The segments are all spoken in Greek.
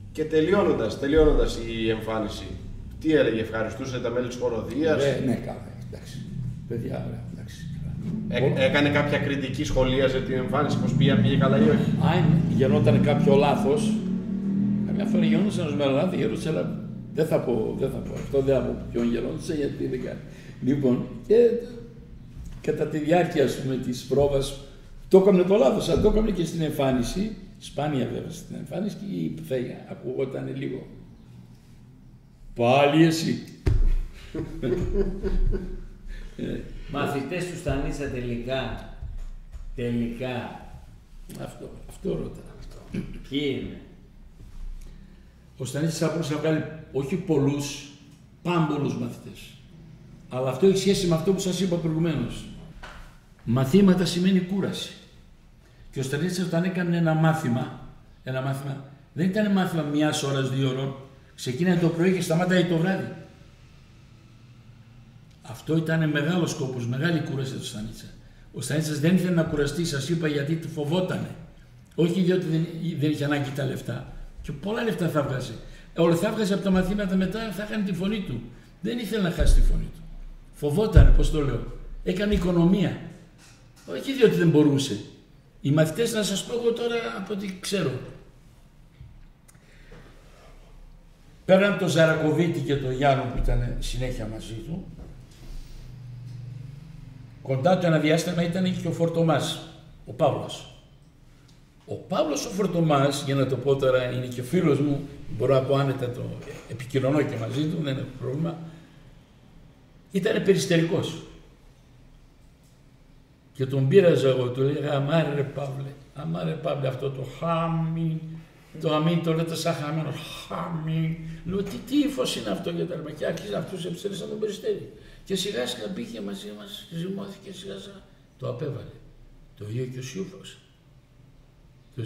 Και τελειώνοντας η εμφάνιση, τι έλεγε, ευχαριστούσε τα μέλη της χοροδίας? Ναι, καλά, εντάξει. Παιδιά, ωραία, εντάξει. Έκανε κάποια κριτική, σχολίαζε την εμφάνιση, πως πήγε καλά ή όχι? Αν γινόταν κάποιο λάθος, καμιά φορά γινόταν ορισμένα λάθη, γινόταν, αλλά δεν θα πω αυτό, δεν θα πω ποιον γινόταν, γιατί δεν κάνει. Λοιπόν, και κατά τη διάρκεια της πρόβας, το έκαμε το λάθος, αλλά το έκαμε και στην εμφάνιση, σπάνια βέβαια στην εμφάνιση, και θα ακουγόταν λίγο. Πάλι εσύ. Μαθητές του Στανίτσα τελικά. Αυτό ρώτα. Ποιοι είναι? Ο Στανίτσας θα μπορούσε να βγάλει όχι πολλούς, πάμπολους μαθητές. Αλλά αυτό έχει σχέση με αυτό που σας είπα προηγουμένως. Μαθήματα σημαίνει κούραση. Και ο Στανίτσας όταν έκανε ένα μάθημα, δεν ήταν μάθημα 1 ώρα, 2 ώρων, ξεκίνησε το πρωί και σταμάταγε το βράδυ. Αυτό ήταν μεγάλος σκόπος, μεγάλη κούραση του Στανίτσα. Ο Στανίτσας δεν ήθελε να κουραστεί, σας είπα, γιατί του φοβότανε. Όχι διότι δεν είχε ανάγκη τα λεφτά. Και πολλά λεφτά θα βγάζει. Όλα θα βγάζει από τα μαθήματα μετά, θα έκανε τη φωνή του. Δεν ήθελε να χάσει τη φωνή του. Φοβότανε, πώς το λέω. Έκανε οικονομία. Όχι διότι δεν μπορούσε. Οι μαθητές, να σας πω εγώ τώρα από ό,τι ξέρω. Πέραν τον Ζαρακοβίτη και τον Γιάννο που ήταν συνέχεια μαζί του, κοντά του ένα διάστημα ήταν και ο Φορτομάς, ο Παύλος. Ο Παύλος ο Φορτομάς, για να το πω τώρα, είναι και φίλος μου, μπορώ να πω άνετα, το επικοινωνώ και μαζί του, δεν είναι πρόβλημα. Ήταν περιστερικός. Και τον πείραζα εγώ, του λέγα αμάρε Παύλε, αυτό το χάμι, το αμήν το λέτε σαν χαμένο, χάμι. Λέω τι ύφος είναι αυτό για τα λεπτά. Και άρχισε αυτούς εψέλες σαν τον Περιστέρη. Και σιγά σιγά μπήκε μαζί μας, ζυμώθηκε σιγά σιγά. Το απέβαλε. Το ίδιο και ο Σιούφας. Ο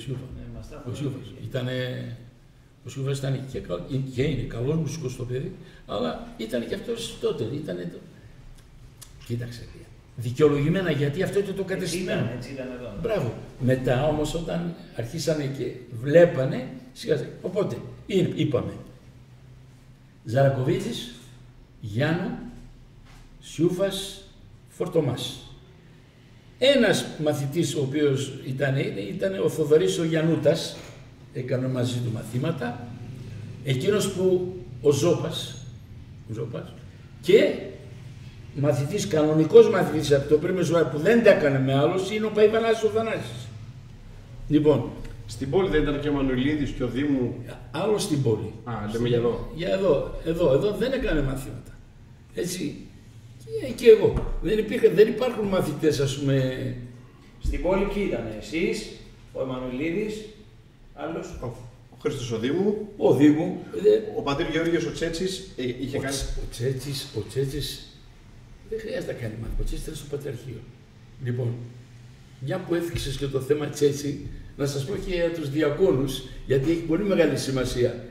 Σιούφας ήταν και είναι καλός μουσικός το παιδί, αλλά ήταν και αυτός τότε. Κοίταξε, δικαιολογημένα, γιατί αυτό ήταν το κατεστημένο. Έτσι ήταν εδώ. Μπράβο. Μετά όμως όταν αρχίσανε και βλέπανε, σιγά σιγά. Οπότε είπαμε Ζαρακοβίτης, Γιάννου, Σιούφας, Φορτομάς. Ένας μαθητής ο οποίος ήταν ο Θοδωρής ο Γιαννούτας, έκανε μαζί του μαθήματα, εκείνος που ο Ζώπας και μαθητής, κανονικός μαθητής από το πρώτο ζωά που δεν τα έκανε με άλλος είναι ο Παϊβανάς ο Θανάσης. Λοιπόν, στην πόλη δεν ήταν και ο Μανουηλίδης και ο Δήμου? Άλλο στην πόλη. Λέμε για εδώ. Για εδώ δεν έκανε μαθήματα. Έτσι, και εγώ. Δεν υπάρχουν μαθητές, ας πούμε. Στην πόλη ποιοι ήταν? Εσείς, ο Εμμανουηλίδης, άλλος? Ο Χρήστος ο Δήμου. Ο Δήμου. Ο πατήρ Γεώργιος ο Τσέτσης είχε κάνει. Ο Τσέτσης δεν χρειάζεται να κάνει μάθημα. Ο Τσέτσης ήταν στο Πατριαρχείο. Λοιπόν, μια που έφυξες και το θέμα Τσέτσι, να σας πω και για τους διακόνους, γιατί έχει πολύ μεγάλη σημασία.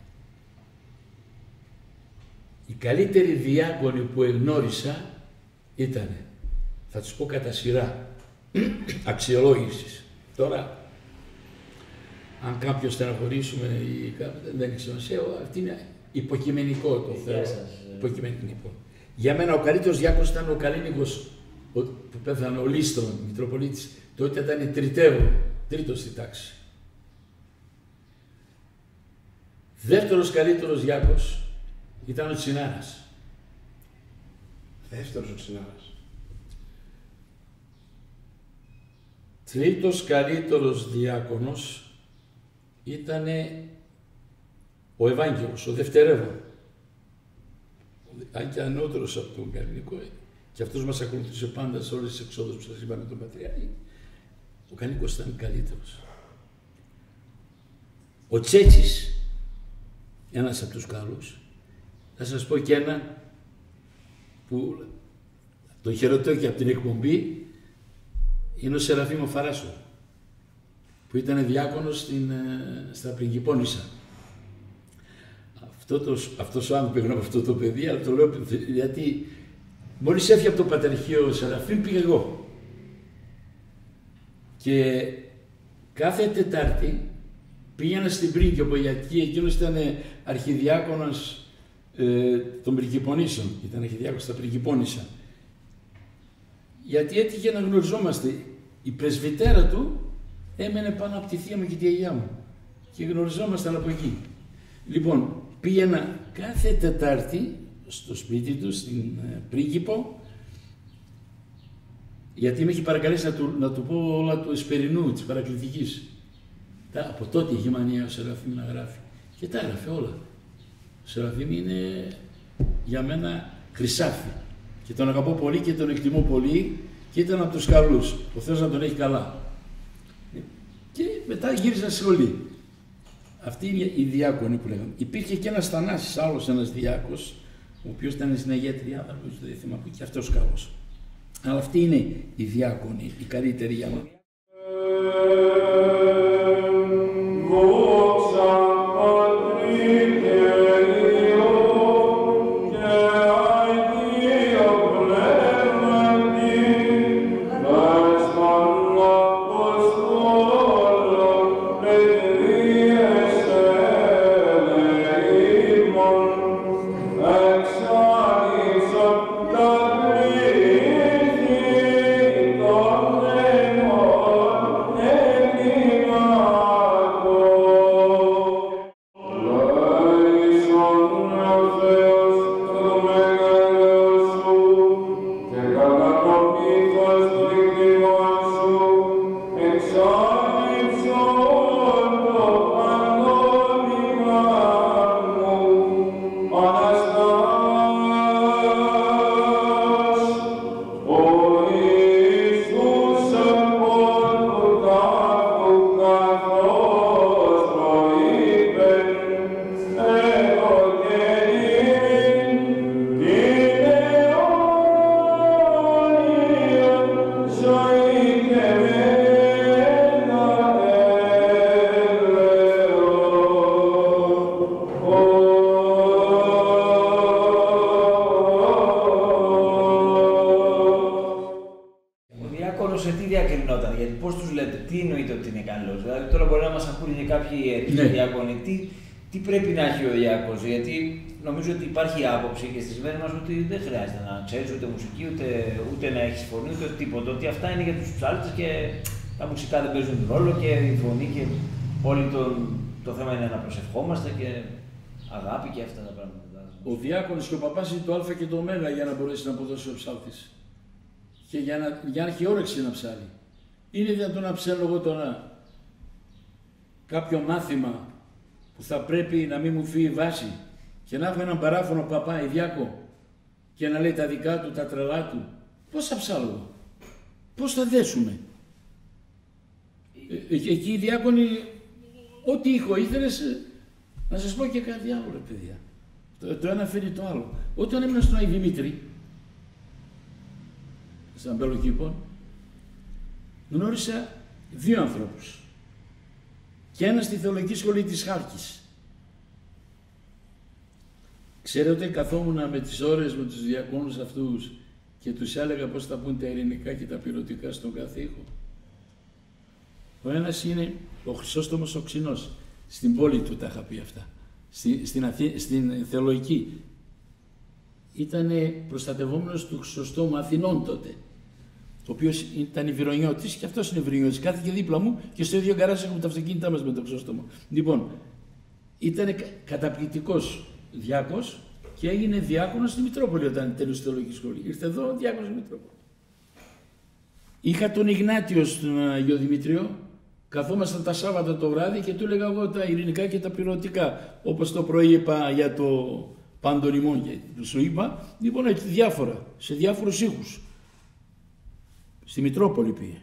Οι καλύτεροι διάκονοι που εγνώρισα ήταν, θα τους πω κατά σειρά, αξιολόγησης. Τώρα, αν κάποιος στεναχωρήσουμε ή δεν έχει σημασία, αυτή είναι υποκειμενικό το θέμα. Υποκειμενικό. Για μένα ο καλύτερος διάκονος ήταν ο Καλίνικος, που πέθανε ο Λίστον, Μητροπολίτης. Τότε ήταν τρίτος στη τάξη. Δεύτερος καλύτερος διάκος ήταν ο Τσινάρας. Δεύτερος ο Τσινάρας. Τρίτος καλύτερος διάκονος ήταν ο Ευάγγελος, ο Δευτερεύων. Αν και ανώτερος από τον Κανονικό. Και αυτός μας ακολουθούσε πάντα σε όλες τις εξόδους που σας είπα με τον Πατριάρχη. Ο Κανονικός ήταν καλύτερος. Ο Τσέτσης, ένας από τους καλούς, θα σας πω και ένα που το χαιρετώ και από την εκπομπή, είναι ο Σεραφείμ ο Φαράσου, που ήταν διάκονος στα Πριγκιπώνισσα. Αυτός ο άνθρωπος, από αυτό το παιδί, αλλά το λέω γιατί μόλις έφυγε από το Πατριαρχείο ο Σεραφείμ, πήγα εγώ. Και κάθε Τετάρτη Πήγαινα στην Πρίγκιπο, γιατί εκείνος ήταν αρχιδιάκονος των Πριγκιπονήσεων. Ήταν αρχιδιάκονος στα Πριγκιπόνησα. Γιατί έτυχε να γνωριζόμαστε. Η πρεσβυτέρα του έμενε πάνω από τη θεία μου και τη γιαγιά μου. Και γνωριζόμασταν από εκεί. Λοιπόν, πήγαινα κάθε Τετάρτη στο σπίτι του, στην Πρίγκιπο, γιατί με έχει παρακαλέσει να του πω όλα του Εσπερινού, της παρακλητικής. Από τότε είχε μανία ο Σεραφείμ να γράφει. Και τα έγραφε όλα. Ο Σεραφείμ είναι για μένα χρυσάφι. Και τον αγαπώ πολύ και τον εκτιμώ πολύ και ήταν από τους καλούς. Ο Θεός να τον έχει καλά. Και μετά γύρισα στη σχολή. Αυτή είναι η διάκονη που λέγαμε. Υπήρχε και ένας Θανάσης, άλλος ένας διάκος, ο οποίος ήταν στην Αγία Τριάδα, δεν θυμάμαι, και αυτός καλός. Αλλά αυτή είναι η διάκονη, η καλύτερη για μας. Τι πρέπει να έχει ο διάκονος, γιατί νομίζω ότι υπάρχει άποψη και στις μέρες μας ότι δεν χρειάζεται να ξέρεις ούτε μουσική, ούτε να έχεις φωνή, ούτε τίποτα. Ότι αυτά είναι για τους ψάλτες και τα μουσικά δεν παίζουν ρόλο και η φωνή και όλο το θέμα είναι να προσευχόμαστε και αγάπη και αυτά τα πράγματα. Ο διάκονος και ο παπάς είναι το α και το ω για να μπορέσει να αποδώσει ο ψάλτης. Και για να έχει όρεξη να ψάλει. Είναι δυνατόν να ψέλνω εγώ τώρα κάποιο μάθημα που θα πρέπει να μην μου φύγει βάση και να έχω έναν παράφωνο παπά ή διάκο και να λέει τα δικά του, τα τρελά του, πώς θα ψάλω, πώς θα δέσουμε. Εκεί οι διάκονοι, ό,τι ήχο ήθελες, να σας πω και κάτι άλλο ρε παιδιά. Το ένα φέρει το άλλο. Όταν ήμουν στον Άγιο Δημήτρη, σαν Πελοκήπων, γνώρισα δύο ανθρώπους. Και ένα στη Θεολογική Σχολή της Χάλκης. Ξέρετε, καθόμουν με τις ώρες με τους διακόνους αυτούς και τους έλεγα πώς θα πούν τα ειρηνικά και τα πυρωτικά στον κάθε ήχο. Ο ένας είναι ο Χρυσόστομος ο Ξινός. Στην πόλη του τα είχα πει αυτά. Στην Θεολογική. Ήταν προστατευόμενος του Χρυσοστόμου Αθηνών τότε. Ο οποίος ήταν Ιβυρονιώτης και αυτός είναι Ιβυρονιώτης. Κάθηκε δίπλα μου και στο ίδιο γκαράζ έχουμε τα αυτοκίνητά μας με τον Χρυσόστομο. Λοιπόν, ήταν καταπληκτικός διάκος και έγινε διάκονος στη Μητρόπολη όταν τέλειωσε τη Θεολογική Σχολή. Ήρθε εδώ διάκονος στη Μητρόπολη. Είχα τον Ιγνάτιο στον Αγιο Δημήτριο, καθόμασταν τα Σάββατα το βράδυ και του έλεγα εγώ τα ειρηνικά και τα πυρωτικά. Όπως το πρωί είπα για το Παντονιμόν και σου είπα, λοιπόν έτσι διάφορα, σε διάφορους ήχους. Στη Μητρόπολη πήγε.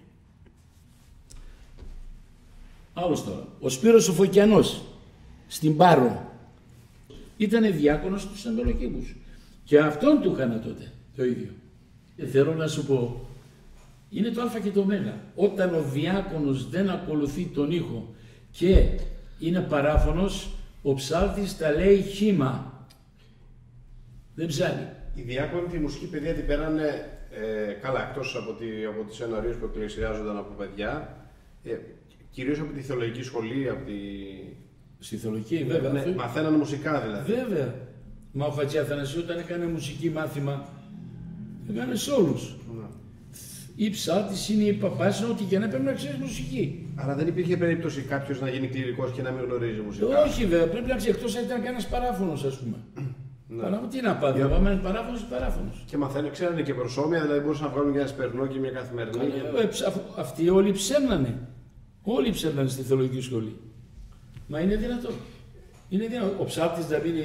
Άλλος τώρα. Ο Σπύρος ο Φωκιανός, στην Πάρο. Ήτανε διάκονος στους Αμπελοκήπους. Και αυτόν του είχαν τότε το ίδιο. Θέλω να σου πω, είναι το α και το ω. Όταν ο διάκονος δεν ακολουθεί τον ήχο και είναι παράφωνος, ο ψάλτης τα λέει χύμα. Δεν ψάλει. Οι διάκονοι τη μουσική παιδεία την πέρανε καλά, εκτός από τις ενορίες που εκκλησιάζονταν από παιδιά, κυρίως από τη θεολογική σχολή, από τη... Στη θεολογική, βέβαια. Ναι, μαθαίνανε μουσικά δηλαδή. Βέβαια. Μα ο Χατζη Αθανασίου όταν έκανε μουσική μάθημα, έκανε σε όλους. Ναι. Η ψάλτης είναι η παπάς, είναι ό,τι και να πρέπει να ξέρεις μουσική. Άρα δεν υπήρχε περίπτωση κάποιος να γίνει κληρικός και να μην γνωρίζει μουσικά. Όχι βέβαια, πρέπει να ξέρει εκτός αν ήταν κανένας παράφωνος, ας πούμε. Ναι. Τι να πάει, πάμε έναν παράφωνος. Και ξέρανε και προσώμια, δηλαδή μπορούσαν να βγάλουν μια σπερνό και μια καθημερινή. Αυτοί όλοι ψέρνανε. Όλοι ψέρνανε στη θεολογική σχολή. Μα είναι δυνατό. Είναι δυνατό. Ο ψάλτης να μην,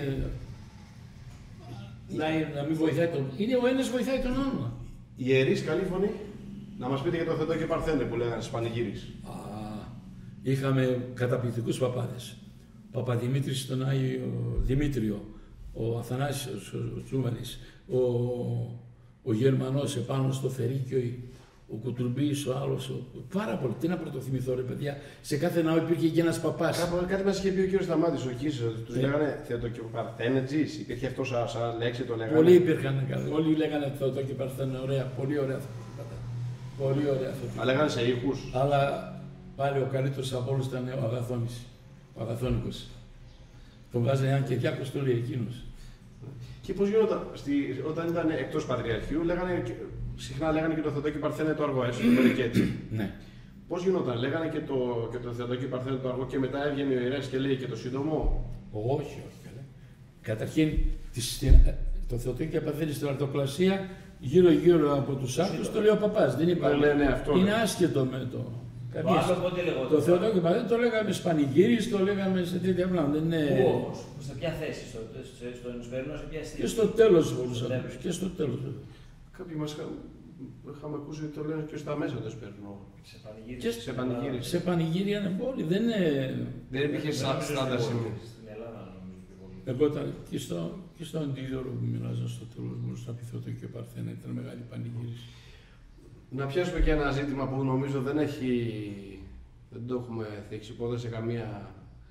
να μην βοηθάει τον. Είναι ο ένας βοηθάει τον άλλον. Ιερείς, καλή φωνή. Να μας πείτε για το Θεοτό και Παρθένε που λέγανε στις πανηγύρεις. Είχαμε καταπληκτικούς παπάδες. Ο Παπαδημήτρης στον Άγιο Δημήτριο, ο Αθανάσιος ο Τσούμανης, ο Γερμανός επάνω στο Φερίκιο, ο Κουτουρμπής, ο άλλος. Πάρα πολύ. Τι να πρωτοθυμηθώ, ρε παιδιά. Σε κάθε ναό υπήρχε και ένας παπάς. Κάτι μας είχε πει ο κ. Σταμάτης, ο Κίσης, ότι τους λέγανε Θεοτό και Παρθένε. Υπήρχε αυτό σαν λέξη, το λέγανε. Πολλοί υπήρχαν. Όλοι λέγανε Θεοτό και Παρθένε. Ωραία, πολύ ωραία αυτό. Πολύ ωραία αυτό. Αλλά λέγανε σε ήχους. Αλλά πάλι ο καλύτερος από όλους ήταν ο Αγαθώνης. Ο Αγαθώνικος. Τον βάζανε αν και Διάκος το λέει εκείνος. Και πώς γινόταν, όταν ήταν εκτός Πατριαρχείου, συχνά λέγανε και το Θεοτό και Παρθένε το αργό, έτσι, το Μερικέτσι. Ναι. Πώς γινόταν, λέγανε και το Θεοτό και Παρθένε το αργό και μετά έβγαινε ο ιερέας και λέει και το σύντομο. Όχι. Καταρχήν, το Θεοτό και Παρθένε στην Αρτοκλασία, γύρω-γύρω από τους άρτους, το λέει ο παπάς. Δεν υπάρχει. Είναι άσχετο με το. Το Θεοτό και Παρθένε το λέγαμε σπανηγύρις, το λέγαμε σε τέτοια πράγματα. Πού όμως, σε ποια θέση, στον Ισπερινό, σε ποια θέση. Και στο τέλος μπορούσαμε. Και στο τέλος. Κάποιοι μας είχαμε ακούσει ότι το λένε και στα μέσα το Ισπερινό. Σε πανηγύρι. Σε πανηγύρια είναι πόλη. Δεν υπήρχε στάνταρ σημείο. Εγώ ήταν και στο αντίδωρο που μοιράζαν στο τέλος μπορούσα να πει Θεοτό και Παρθένα, ήταν μεγάλη πανηγύριση. Να πιάσουμε και ένα ζήτημα που νομίζω δεν το έχουμε θίξει ποτέ σε καμία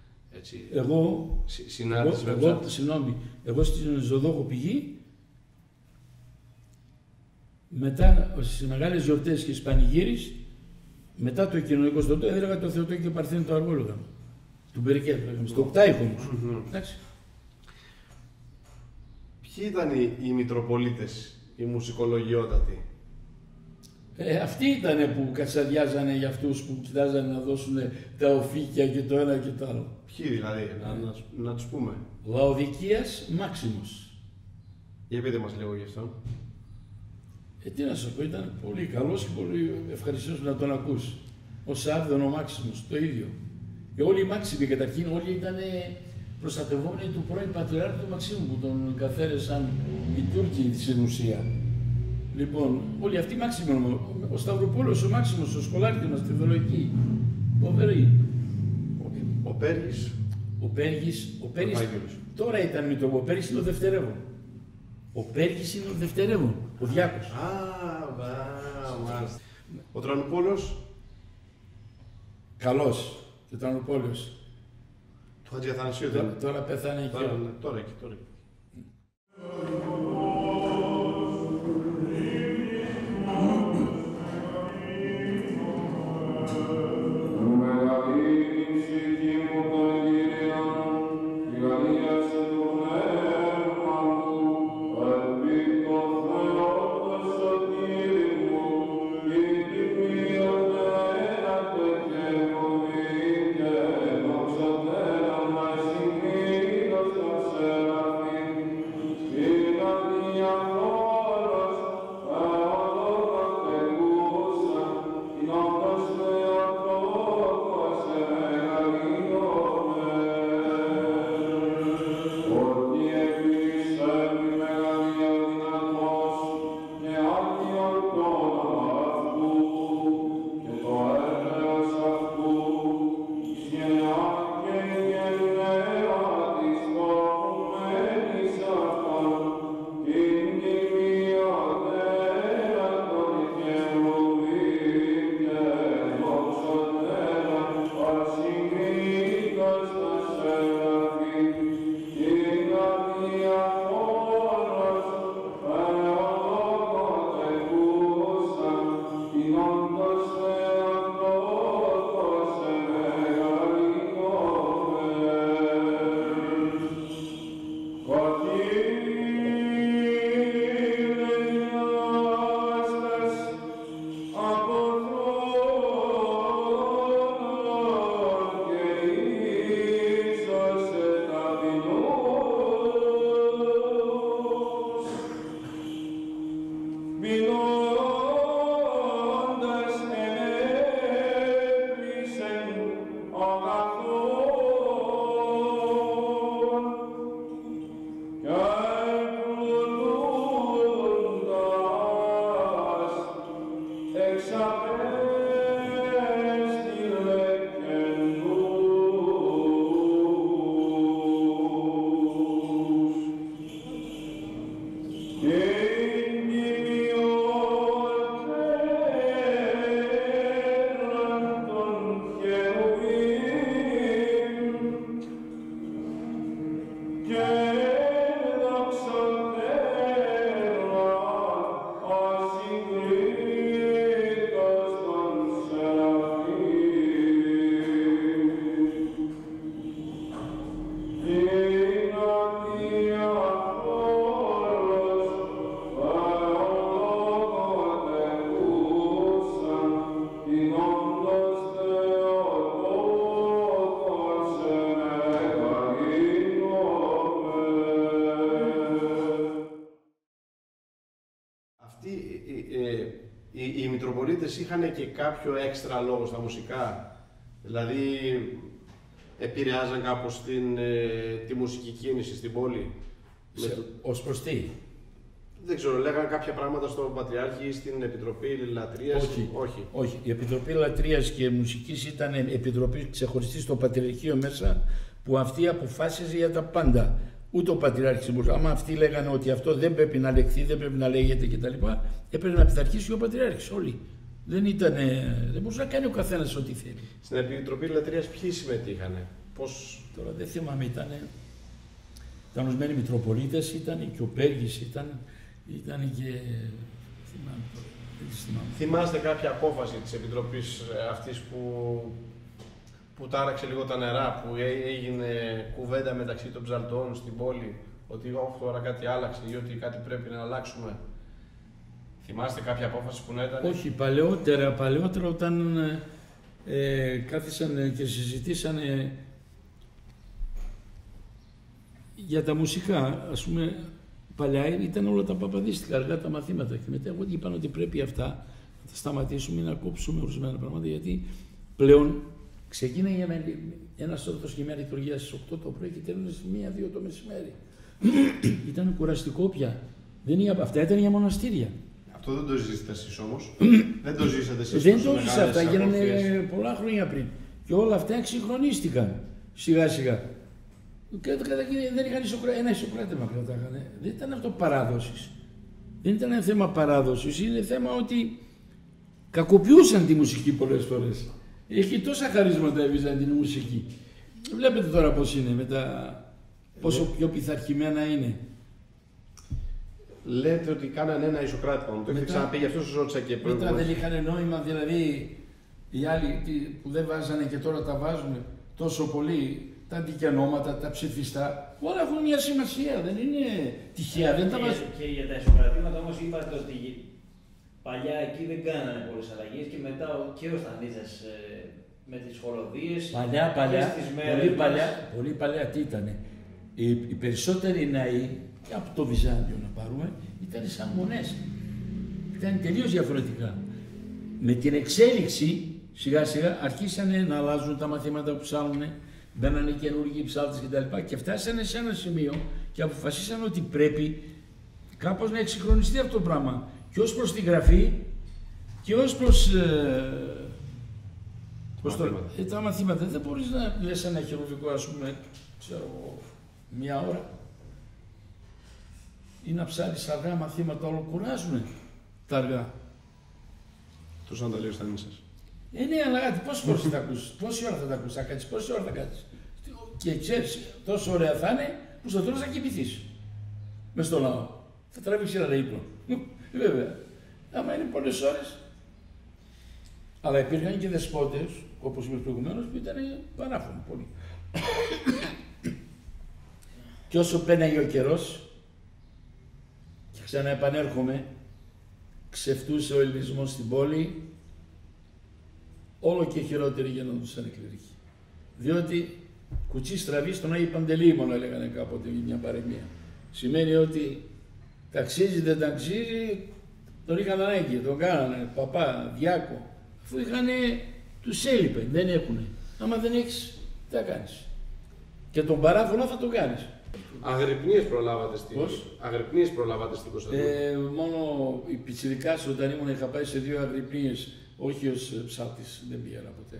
συνάντηση. Εγώ στην Ζωδόχο Πηγή, μετά στις μεγάλες γιορτές και στις πανηγύρις, μετά το κοινωνικό στρατό έδραγα το Θεοτό και Παρθένα το αργό λέγαμε. Του Μπερικέτ λέγαμε, στο Οκτάιχο όμως. Εντάξει. Ποιοι ήταν οι Μητροπολίτες, οι μουσικολογιότατοι? Αυτοί ήταν που κατσαδιάζανε για αυτούς που κοιτάζανε να δώσουν τα οφίκια και το ένα και το άλλο. Ποιοι δηλαδή, να τους πούμε. Λαοδικίας Μάξιμος. Για πείτε μας λίγο γι' αυτό. Τι να σας πω, ήταν πολύ καλός και πολύ ευχαριστημένος να τον ακούσει. Ο Σάρδον, ο Μάξιμος, το ίδιο. Και όλοι οι Μάξιμοι καταρχήν, όλοι ήταν προστατευόμενοι του πρώην Πατριάρχου του Μαξίμου που τον καθαίρεσαν οι Τούρκοι στην ουσία. Λοιπόν, όλοι αυτοί Μάξιμοι, ο Σταυροπόλος, ο Μάξιμος, ο Σκολάρκης μας, τη Θεολογική. Φοβερή. Ο Πέργης, τώρα ήταν Μητροπολίτης, ο Πέργης είναι ο δευτερεύον. Ο Πέργης είναι ο δευτερεύον, ο Διάκος. Μάλιστα. Ο Τρανουπόλος. Καλός, και ο Τρανουπόλος. Του Χατζη Αθανασίου τώρα πέθανε εκεί. Τώρα. Thank you. Οι Μητροπολίτες είχαν και κάποιο έξτρα λόγο στα μουσικά, δηλαδή επηρεάζαν κάπως τη μουσική κίνηση στην πόλη. Ως προς τι? Δεν ξέρω, λέγανε κάποια πράγματα στον Πατριάρχη ή στην Επιτροπή Λατρείας. Όχι. Η Επιτροπή Λατρείας και Μουσικής ήταν επιτροπή ξεχωριστή στο Πατριαρχείο μέσα, που αυτή αποφάσιζε για τα πάντα. Ούτε ο Πατριάρχης μπορούσε. Άμα αυτοί λέγανε ότι αυτό δεν πρέπει να λεχθεί, δεν πρέπει να λέγεται κτλ., έπρεπε να πειθαρχήσει ο Πατριάρχης. Όλοι. Δεν μπορούσε να κάνει ο καθένας ό,τι θέλει. Στην Επιτροπή Λατρείας ποιοι συμμετείχανε, πώς? Τώρα δεν θυμάμαι, ήταν ορισμένοι Μητροπολίτες, ήταν και ο Πέργης, ήταν και. Θυμάστε κάποια απόφαση της Επιτροπής αυτής που τάραξε λίγο τα νερά, που έγινε κουβέντα μεταξύ των ψαλτών στην πόλη, ότι τώρα κάτι άλλαξε ή ότι κάτι πρέπει να αλλάξουμε? Θυμάστε κάποια απόφαση που να ήταν? Όχι, παλαιότερα όταν κάθισαν και συζητήσανε για τα μουσικά, ας πούμε, παλιά ήταν όλα τα παπαδίστικα, αργά τα μαθήματα και μετά είπαν ότι πρέπει αυτά να τα σταματήσουμε, να κόψουμε ορισμένα πράγματα, γιατί πλέον ξεκίνησε ένας όρθος και μια λειτουργία στις 8 το πρωί και τέλος στις 1-2 το μεσημέρι. Ήταν κουραστικό πια. Αυτά ήταν για μοναστήρια. Αυτό δεν το ζήσετε εσείς όμως? Δεν το ζήσατε εσείς? Δεν το ζήσα, αυτά γίνανε πολλά χρόνια πριν. Και όλα αυτά εξυγχρονίστηκαν σιγά σιγά. Δεν είχαν ένα ισοκράτημα κρατάγανε. Δεν ήταν αυτό παράδοσης. Δεν ήταν ένα θέμα παράδοσης. Είναι θέμα ότι κακοποιούσαν τη μουσική πολλές φορές. Έχει τόσα χαρίσματα η Βυζαντινή μουσική. Βλέπετε τώρα πώς είναι, πόσο πιο πειθαρχημένα είναι. Λέτε ότι κάνανε ένα ισοκράτημα. Το έχετε ξαναπεί, γι' αυτό σας ρώτησα και προηγουμένως. Μετά δεν είχαν νόημα, δηλαδή οι άλλοι που δεν βάζανε και τώρα τα βάζουν τόσο πολύ, τα αντικενώματα, τα ψηφιστά, όλα έχουν μια σημασία, δεν είναι τυχαία. Και για τα ισοκρατήματα όμως είπατε ότι παλιά εκεί δεν κάνανε πολλές αλλαγές και μετά και ο Στανίτσας με τις χοροδίες. Πολύ παλιά τι ήτανε? Οι περισσότεροι ναοί, από το Βυζάντιο να πάρουμε, ήταν σαν μονές. Ήταν τελείως διαφορετικά. Με την εξέλιξη σιγά σιγά αρχίσανε να αλλάζουν τα μαθήματα που ψάχνουν, μπαίνανε καινούργιοι ψάλτες κτλ. Και φτάσανε σε ένα σημείο και αποφασίσανε ότι πρέπει κάπως να εξυγχρονιστεί αυτό το πράγμα. Και ως προς τη γραφή και ως προς τα μαθήματα. Δεν μπορείς να λες ένα χειρουργικό, ας πούμε, ξέρω, 1 ώρα. Ή να ψάρεις αργά μαθήματα, όλο κουράζουνε τα αργά. Τους αν τα λέει ο Στανίτσας. Ναι, αλλά πόσες φορές θα τα ακούσεις, πόση ώρα θα τα ακούσεις, θα κάτσεις, πόση ώρα θα κάτσεις. Και ξέρεις, τόσο ωραία θα είναι που στο τέλος θα κοιμηθείς. Μες στο λαό. Θα τραβήξει ένα ύπνο. Βέβαια. Άμα είναι πολλές ώρες. Αλλά υπήρχαν και δεσπότες, όπως είπες προηγουμένως, που ήταν παράφωνοι πολύ. Και όσο πέναγε ο καιρός, και ξαναεπανέρχομαι, ξεφτούσε ο ελληνισμός στην πόλη, όλο και χειρότεροι γίνονταν οι κληρικοί. Διότι κουτσί στραβή στον Άγιο Παντελεήμονα, έλεγανε κάποτε μια παροιμία. Σημαίνει ότι ταξίζει, δεν ταξίζει, τον είχαν ανάγκη, τον κάνανε παπά, διάκο. Αφού τους έλειπε, δεν έχουνε. Άμα δεν έχεις, τι θα κάνεις. Και τον παράφωνο θα τον κάνεις. Αγρυπνίες προλάβατε στην. Πώς? Αγρυπνίες προλάβατε στην Κωνσταντινούπολη. Μόνο η πιτσιρικάς όταν ήμουν είχα πάει σε 2 αγρυπνίες, όχι ως ψάρτης, δεν πήγαινα ποτέ.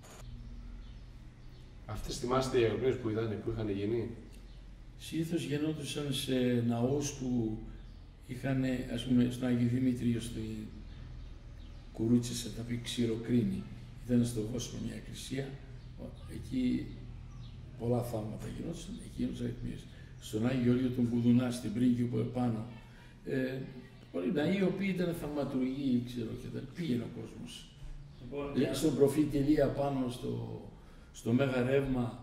Αυτές θυμάστε οι αγρυπνίες που είχαν γίνει? Συνήθως γεννόντουσαν σε ναούς που είχαν, ας πούμε, στον Άγιο Δημήτριο, στη Κουρούτσες, θα πει Ξηροκρίνη. Ήταν στο Βόσπο μια εκκλησία, εκεί πολλά θαύματα γινόντουσαν, εκεί γίνονταν αγρυπνίες. Στον Άγιο Γεώργιο τον Κουδουνά, στην Πρίγκη που επάνω. Πολλοί ναοί οι οποίοι ήταν θαυματουργοί, ξέρω, και πήγαινε ο κόσμος. Στον προφήτη Ηλία πάνω στο Μέγα Ρεύμα.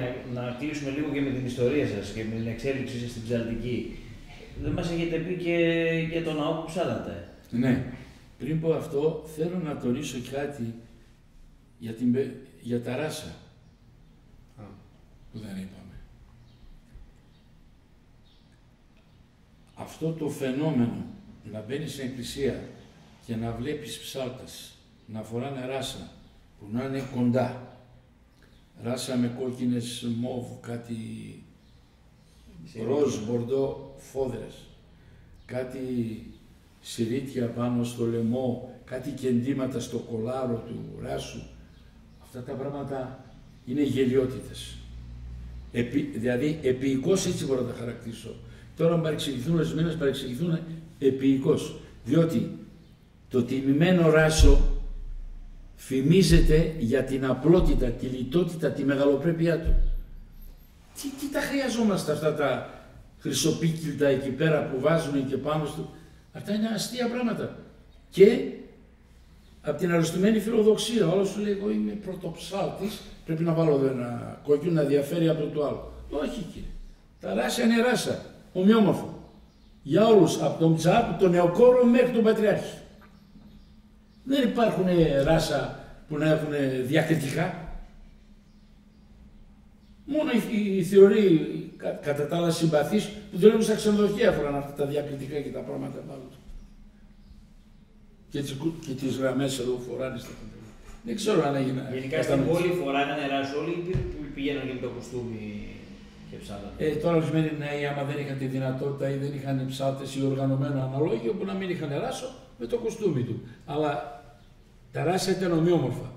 να κλείσουμε λίγο και με την ιστορία σας και με την εξέλιξή σας στην ψαλτική. Δεν μας έχετε πει και για τον ναό που ψάλατε. Ναι. Πριν πω αυτό, θέλω να τονίσω κάτι για τα ράσα που δεν είπαμε. Αυτό το φαινόμενο να μπαίνεις στην εκκλησία και να βλέπεις ψάλτες να φοράνε ράσα που να είναι κοντά, ράσα με κόκκινες μόβ, κάτι ροζ, μπορντό, φόδρες, κάτι σιρίτια πάνω στο λαιμό, κάτι κεντήματα στο κολάρο του ράσου. Αυτά τα πράγματα είναι γελιότητες. Δηλαδή επίοικος, έτσι μπορώ να τα χαρακτήσω. Τώρα παρεξηγηθούν ορισμένες, παρεξηγηθούν επίοικος. Διότι το τιμημένο ράσο φημίζεται για την απλότητα, τη λιτότητα, τη μεγαλοπρέπειά του. Τι τα χρειαζόμαστε αυτά τα χρυσοπίκυλτα εκεί πέρα που βάζουν και πάνω του. Αυτά είναι αστεία πράγματα. Και από την αρρωστημένη φιλοδοξία, όλος σου λέει: εγώ είμαι πρωτοψάλτης, πρέπει να βάλω εδώ ένα κόκκινο να διαφέρει από το άλλο. Όχι, κύριε. Τα ράσα είναι ράσα. Ομοιόμορφο. Για όλους, από τον Ψαρ, τον Νεοκόρο μέχρι τον Πατριάρχη. Δεν υπάρχουν ράσα που να έχουν διακριτικά. Μόνο οι θεωροί, κατά τα άλλα συμπαθείς, που δουλεύουν στα ξενοδοχεία φοράνε αυτά τα διακριτικά και τα πράγματα πάνω του. Και τις γραμμές εδώ φοράνε στα παντελόνια. Δεν ξέρω αν έγινε. Γενικά στην πόλη φοράγανε ράσο όλοι ή πηγαίναν και με το κουστούμι και ψάλανε. Τώρα ορισμένοι νέοι, άμα δεν είχαν τη δυνατότητα ή δεν είχαν ψάλτες ή οργανωμένο αναλόγιο, που να μην είχαν ράσο με το κουστούμι του. Αλλά τα ράσα ήταν ομοιόμορφα.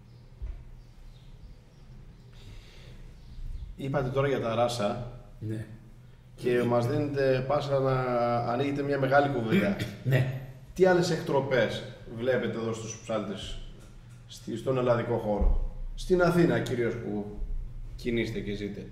Είπατε τώρα για τα ράσα. Ναι. Και μας δίνετε πάσα να ανοίγετε μια μεγάλη κουβέντα. Ναι. Τι άλλες εκτροπές βλέπετε εδώ στους ψάλτες στον ελλαδικό χώρο? Στην Αθήνα κυρίως που κινείστε και ζείτε.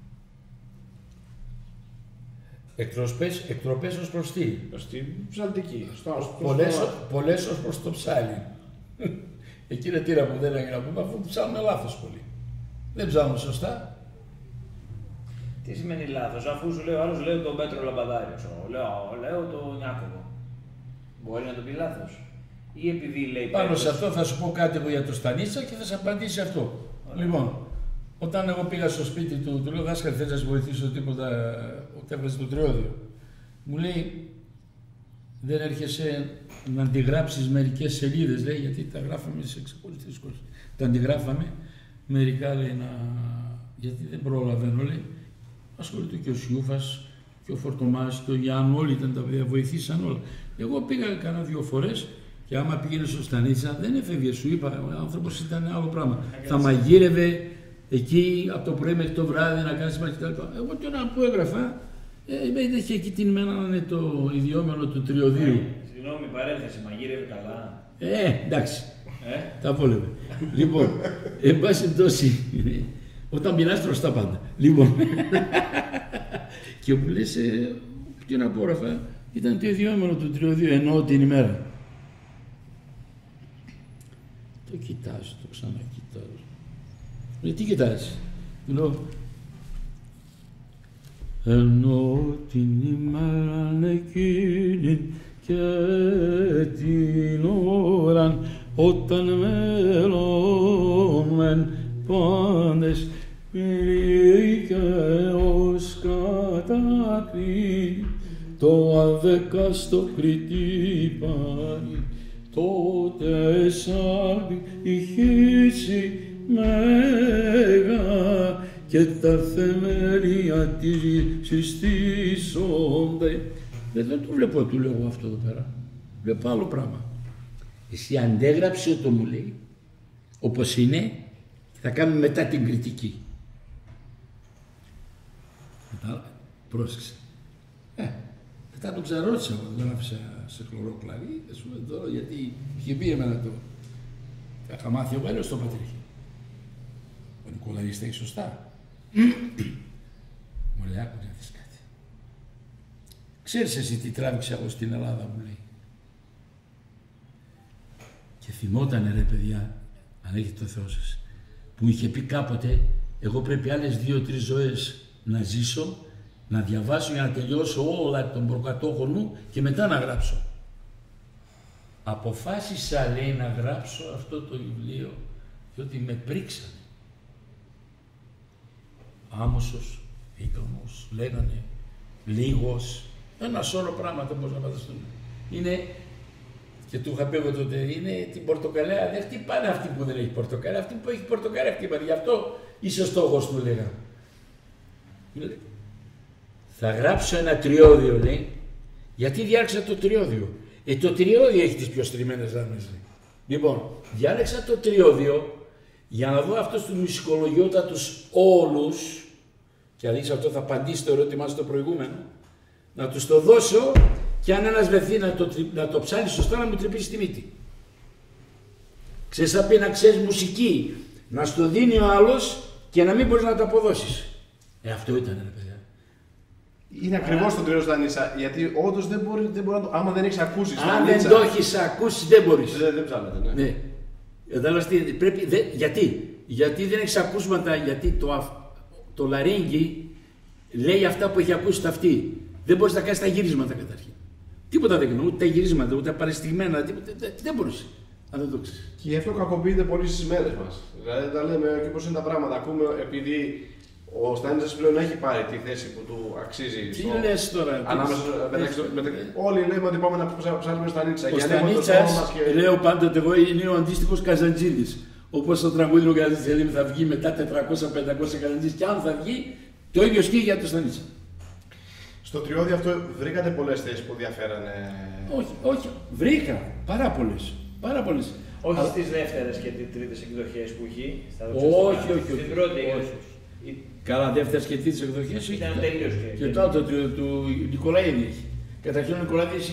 Εκτροπές ως προς τι? Στην ψαλτική. Πολλές ως προς το ψάλι. Εκεί είναι τύρα που δεν έγινε να πούμε, αφού ψάλουμε λάθος πολύ. Δεν ψάλουμε σωστά. Τι σημαίνει λάθος, αφού σου λέει ο άλλος, λέω τον Πέτρο Λαμπαδάριο, λέω τον Ιάκωβο. Μπορεί να το πει λάθος? Ή επειδή λέει Πάνω Πέτρος... σε αυτό θα σου πω κάτι εγώ για το Στανίτσα και θα σε απαντήσει αυτό. Ωραία. Λοιπόν, όταν εγώ πήγα στο σπίτι του, του λέω: δάσκαλε, θες να σε βοηθήσω τίποτα, ότι έβγαζε το τριώδιο. Μου λέει: δεν έρχεσαι να αντιγράψεις μερικές σελίδες, λέει, γιατί τα γράφαμε σε ξεχωριστές σχολές. Τα αντιγράφαμε, μερικά λέει γιατί δεν προλαβαίνω, λέει. Ασχολείται και ο Σιούφας και ο Φορτομάς και ο Γιάννου, όλοι ήταν τα παιδιά, βοηθήσαν όλα. Εγώ πήγα κάνα 2 φορές και άμα πήγαινε στο Στανίτσα δεν έφευγε, σου είπα, ο άνθρωπος ήταν άλλο πράγμα. Θα μαγείρευε εκεί από το πρωί μέχρι το βράδυ να κάνει κτλ. Εγώ το ένα που έγραφα, είχε εκεί την ημέρα να είναι το ιδιόμενο του τριωδίου. Συγγνώμη, παρένθεση, μαγείρευε καλά. Εντάξει. Τα βόλευε. Λοιπόν, εν πάση περιπτώσει, όταν μιλάς τρως τα πάντα. Λοιπόν, και μου λες, τι να πω, Ραφα, ήταν το ιδιόμενο του τριωδίου, εννοώ την ημέρα. Το κοιτάζω, το ξανακοιτάζω. Τι κοιτάζεις? Λέω, εννοώ την ημέρα εκείνη και την ώρα όταν μέλωμεν πάντες πήρε και ως κατακρί το αδέκαστο κριτή πάρει τότε σάρπη η χύση μέγα και τα θεμέλια της συστήσονται. Δεν το βλέπω, του λέω αυτό εδώ πέρα. Βλέπω άλλο πράγμα. Εσύ αντέγραψε το, μου λέει, όπως είναι, και θα κάνουμε μετά την κριτική. Πρόσεξε. Μετά τον ξαρώτησα, δεν άφησα σε χλωρό κλαρί, τώρα, γιατί είχε πει εμένα το. Θα είχα μάθει εγώ έλεος στο Πατριάρχη. Ο Νικολαής τα έχει σωστά. Μου λέει, άκου να δεις κάτι. Ξέρεις εσύ τι τράβηξα εγώ στην Ελλάδα, μου λέει. Και θυμότανε, ρε παιδιά, αν έχετε το Θεό σας, που μου είχε πει κάποτε Εγώ πρέπει άλλες 2-3 ζωές να ζήσω, να διαβάσω για να τελειώσω όλα των προκατόχων μου και μετά να γράψω. Αποφάσισα, λέει, να γράψω αυτό το βιβλίο διότι με πρίξανε. Άμμοσος, ήκαμος, λέγανε, λίγος, ένα σώρο πράγματα πώς να φανταστούν. Είναι, και του είχα πει εγώ τότε, είναι την πορτοκαλέα, δεν χτυπάνε αυτή που δεν έχει πορτοκαλέα, αυτή που έχει πορτοκαλέα χτυπάνε, γι' αυτό είσαι στόχος του, λέγα. Θα γράψω ένα τριώδιο, λέει, γιατί διάλεξα το τριώδιο. Το τριώδιο έχει τις πιο στριμμένες γραμμές. Λοιπόν, διάλεξα το τριώδιο για να δω αυτούς τους μουσικολογιότατους όλους, και αν δείξω αυτό θα απαντήσει το ερώτημά στο προηγούμενο, να τους το δώσω και αν ένας βρεθεί να το ψάλει σωστά να μου τρυπήσει τη μύτη. Ξέρεις, θα πει να ξέρεις μουσική, να στο δίνει ο άλλος και να μην μπορείς να το αποδώσεις. Αυτό ήταν, ρε παιδιά. Είναι ακριβώς το τριώδιο Στανίτσα, γιατί όντως δεν μπορεί να το. Άμα δεν έχεις ακούσει Στανίτσα. Αν δεν το έχεις ακούσει, δεν μπορείς. Δεν ψάχνετε, ναι. Γιατί δεν έχεις ακούσματα, γιατί το λαρύγγι λέει αυτά που έχει ακούσει τα αυτή. Δεν μπορείς να κάνεις τα γυρίσματα καταρχήν. Τίποτα δεν κάνω, ούτε τα γυρίσματα, ούτε τα παρεστηγμένα, τίποτα. Δεν μπορείς. Αν δεν το ξέρεις. Και γι' αυτό κακοποιείται πολύ στις μέρες μας. Δηλαδή τα λέμε και πώς είναι τα πράγματα. Ακούμε επειδή ο Στανίτσας πλέον έχει πάρει τη θέση που του αξίζει. Τι λες τώρα. Όλοι λέμε ότι πάμε να ψάλουμε Στανίτσα. Ο Στανίτσας, λέω πάντοτε εγώ, είναι ο αντίστοιχος Καζαντζίδης. Όπως το τραγούδι ο Καζαντζίδης θα βγει μετά 400-500 Καζαντζίδης, και αν θα βγει, το ίδιο σκύει για το Στανίτσα. Στο τριώδιο αυτό βρήκατε πολλές θέσεις που διαφέρανε. Όχι, βρήκα πάρα πολλές. Όχι στις δεύτερες και τις τρίτες εκδοχές που έχει. Όχι. Στην πρώτη. Καλά, δεύτερες και τρίτες εκδοχές ήταν τελείως. Και το άλλο του Νικολαίδη έχει. Καταρχήν ο Νικολαίδης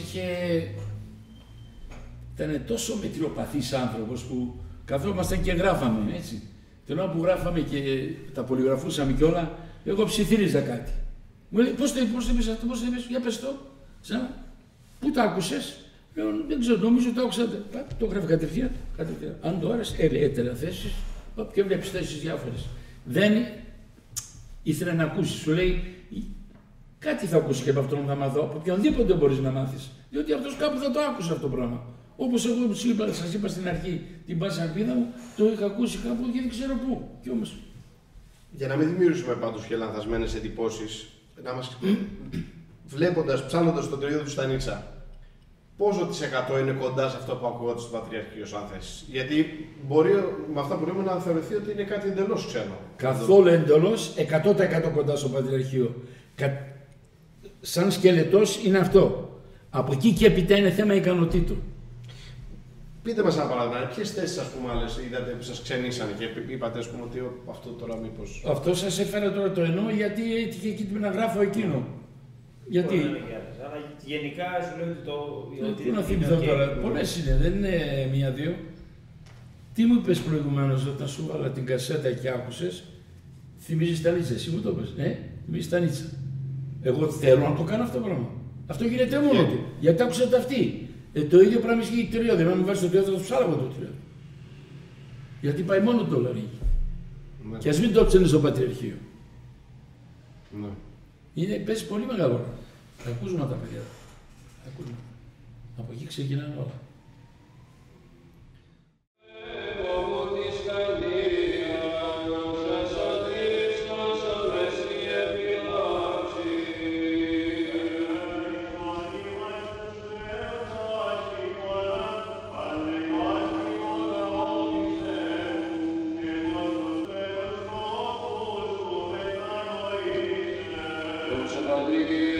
ήταν τόσο μετριοπαθής άνθρωπος που καθόμασταν και γράφαμε, έτσι. Την ώρα που γράφαμε και τα πολυγραφούσαμε και όλα, εγώ ψιθύριζα κάτι. Μου λέει, πώς το είπες αυτό, για πες το. Πού το άκουσες? Δεν ξέρω, νομίζω το άκουσα. Το έγραφε κατευθείαν. Αν το άρεσε, έτερα θέσεις και βλέπεις θέσεις διάφορες. Δεν ήθελε να ακούσει, σου λέει, κάτι θα ακούσει και από αυτόν θα μάθω, από οποιονδήποτε μπορείς να μάθεις. Διότι αυτός κάπου θα το άκουσε αυτό το πράγμα. Όπως εγώ σας είπα στην αρχή, την πάσα ελπίδα μου, το είχα ακούσει κάπου και δεν ξέρω πού. Και όμως. Για να μην δημιουργήσουμε πάντως και λανθασμένες εντυπώσεις, να μας ψάχνοντας το τριώδιο του Στανίτσα, πόσο της εκατό είναι κοντά σε αυτό που ακούγατε στο Πατριαρχείο, αν θες? Γιατί μπορεί με αυτά που λέμε να θεωρηθεί ότι είναι κάτι εντελώς ξένο. Καθόλου εντελώς, 100% κοντά στο Πατριαρχείο. Σαν σκελετός είναι αυτό. Από εκεί και έπειτα είναι θέμα ικανοτήτων. Πείτε μας ένα παράδειγμα, ποιες θέσεις άλλες είδατε που σας ξενήσανε και είπατε ότι αυτό τώρα μήπως. Αυτό σας έφερα τώρα το εννοώ γιατί έτυχε εκεί να γράφω εκείνο. Γιατί. Αλλά γενικά σου λέω ότι Τι να θυμηθώ τώρα, πολλές είναι, δεν είναι μία-δύο. Τι μου είπες προηγουμένως όταν σου βάλα την κασέτα και άκουσες, θυμίζεις Στανίτσα, εσύ μου το είπες, ναι, θυμίζεις Στανίτσα. Εγώ θέλω να το κάνω αυτό το πράγμα. Αυτό γίνεται μόνο του, γιατί άκουσα τα αυτή. Το ίδιο πράγμα ισχύει τριώδιο, αν μου βάζεις το τριώδιο θα το ψάλαγω το τριώδιο. Γιατί πάει μόνο το λαρύγι. Ναι. Και ας μην το ψήνεις στο Πατριαρχείο. Ναι. Παίζει πολύ μεγάλο ρόλο. Τα ακούσματα, παιδιά. Από εκεί ξεκινάνε όλα. Thank you.